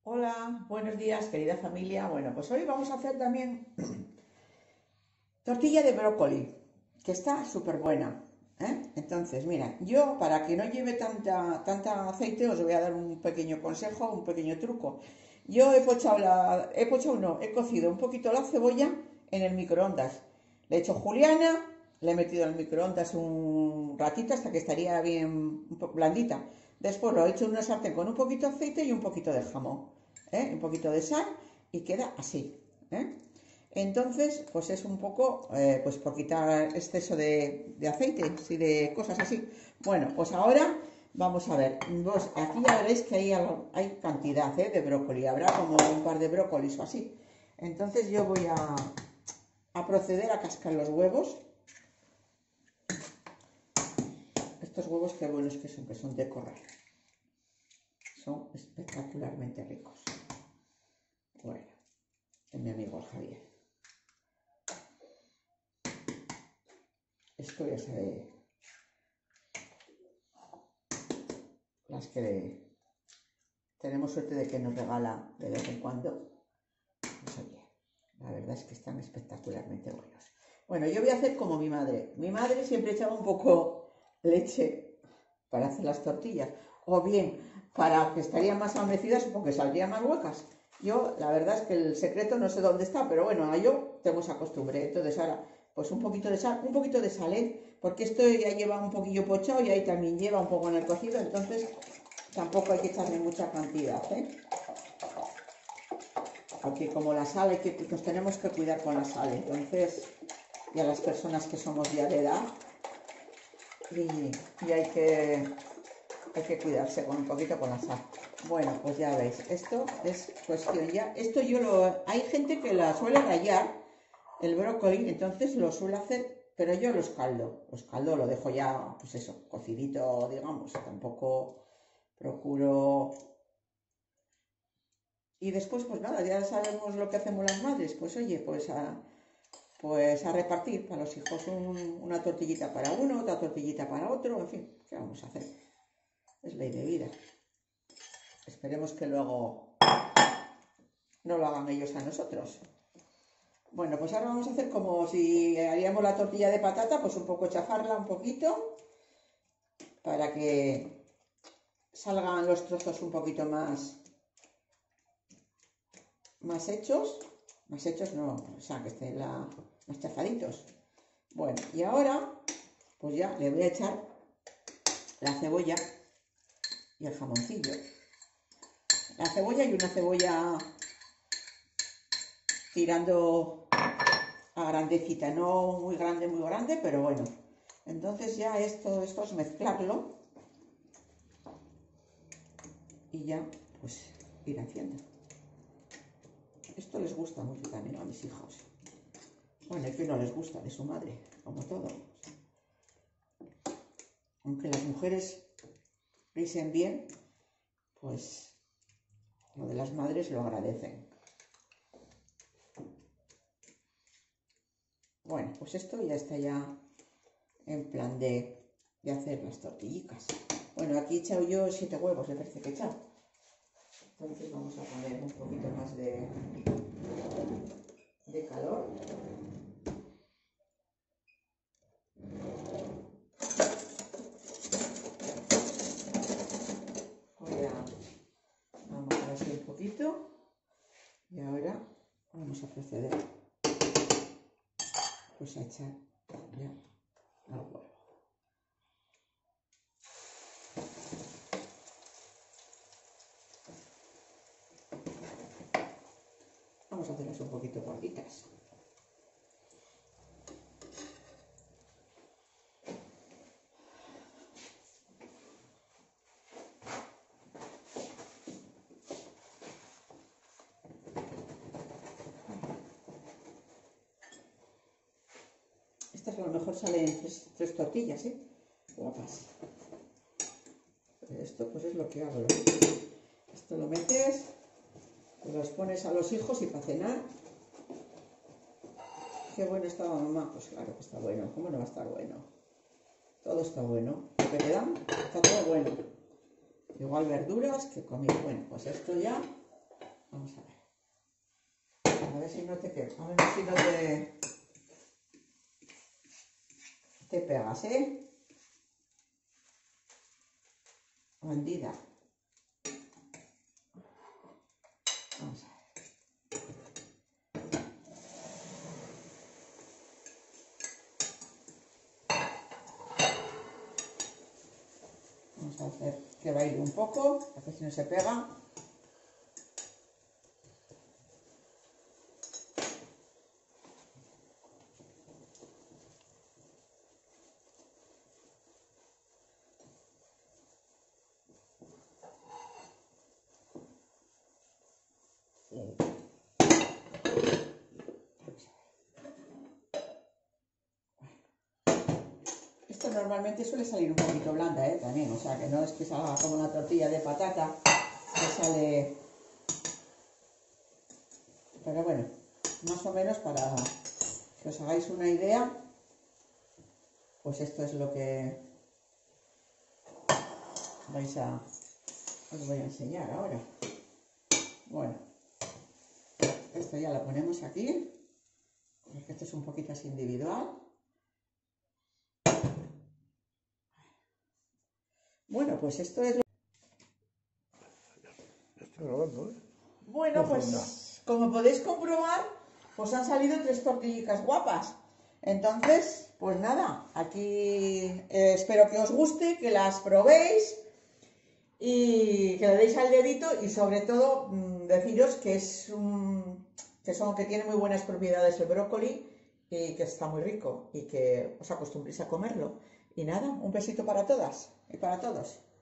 Hola, buenos días, querida familia. Bueno, pues hoy vamos a hacer también tortilla de brócoli, que está súper buena, ¿eh? Entonces, mira, yo para que no lleve tanta aceite os voy a dar un pequeño consejo, un pequeño truco. Yo he cocido un poquito la cebolla en el microondas. Le he hecho juliana, le he metido en el microondas un ratito hasta que estaría bien blandita. Después lo he hecho en una sartén con un poquito de aceite y un poquito de jamón, un poquito de sal y queda así, ¿eh? Entonces, pues es un poco, pues por quitar exceso de aceite y de cosas así. Bueno, pues ahora vamos a ver. Vos, aquí ya veréis que hay cantidad, de brócoli. Habrá como un par de brócolis o así. Entonces yo voy a proceder a cascar los huevos. Estos huevos qué buenos que son de corral. Son espectacularmente ricos. Bueno, es mi amigo Javier. Esto ya sabe las que tenemos suerte de que nos regala de vez en cuando. Pues oye, la verdad es que están espectacularmente buenos. Bueno, yo voy a hacer como mi madre. Mi madre siempre echaba un poco leche para hacer las tortillas. O bien, para que estarían más amecidas, porque saldrían más huecas. Yo, la verdad es que el secreto no sé dónde está, pero bueno, yo tengo esa costumbre. Entonces ahora, pues un poquito de sal, un poquito de sal, porque esto ya lleva un poquillo pochado y ahí también lleva un poco en el cocido, entonces tampoco hay que echarle mucha cantidad, porque como la sal nos tenemos que cuidar con la sal, entonces, y a las personas que somos ya de edad, y hay que cuidarse con un poquito con la sal. Bueno, pues ya veis, esto es cuestión ya, hay gente que la suele rallar, el brócoli, entonces lo suele hacer, pero yo los caldo, lo dejo ya, pues eso, cocidito, digamos, tampoco procuro. Y después, pues nada, ya sabemos lo que hacemos las madres, pues oye, pues a repartir para los hijos una tortillita para uno, otra tortillita para otro, en fin, ¿qué vamos a hacer? Es ley de vida. Esperemos que luego no lo hagan ellos a nosotros. Bueno, pues ahora vamos a hacer como si haríamos la tortilla de patata, pues un poco chafarla un poquito, para que salgan los trozos un poquito más hechos no, o sea, que estén más chafaditos. Bueno, y ahora, pues ya le voy a echar la cebolla y el jamoncillo. La cebolla y una cebolla tirando a grandecita, no muy grande, pero bueno. Entonces ya esto es mezclarlo y ya, pues ir haciendo. Esto les gusta mucho también a mis hijos. Bueno, es que no les gusta de su madre, como todo. Aunque las mujeres risen bien, pues lo de las madres lo agradecen. Bueno, pues esto ya está ya en plan de hacer las tortillicas. Bueno, aquí he echado yo 7 huevos, me parece que he echado. Entonces vamos a poner un poquito más de calor. Vamos a así un poquito. Y ahora vamos a proceder pues a echar ya al huevo. Vamos a hacerlas un poquito gorditas. Estas a lo mejor salen tres tortillas, guapas. Esto pues es lo que hago. Esto lo metes, los pones a los hijos y para cenar. Qué bueno estaba mamá, pues claro que está bueno. ¿Cómo no va a estar bueno? Todo está bueno. Lo que te dan, está todo bueno. Igual verduras que comida. Bueno, pues esto ya Vamos a ver. A ver si no te quedas. A ver si no te pegas, ¿eh? Bandida. Vamos a ver. Vamos a hacer que baile un poco, a ver si no se pega. Esto normalmente suele salir un poquito blanda, también, o sea que no es que salga como una tortilla de patata, que sale... Pero bueno, más o menos para que os hagáis una idea, pues esto es lo que os voy a enseñar ahora. Bueno, esto ya lo ponemos aquí, porque esto es un poquito así individual. Bueno, pues esto es... Estoy grabando, ¿eh? Bueno, pues como podéis comprobar, pues han salido 3 tortillicas guapas. Entonces, pues nada, aquí espero que os guste, que las probéis y que le deis al dedito y sobre todo deciros que que tiene muy buenas propiedades el brócoli y que está muy rico y que os acostumbréis a comerlo. Y nada, un besito para todas y para todos.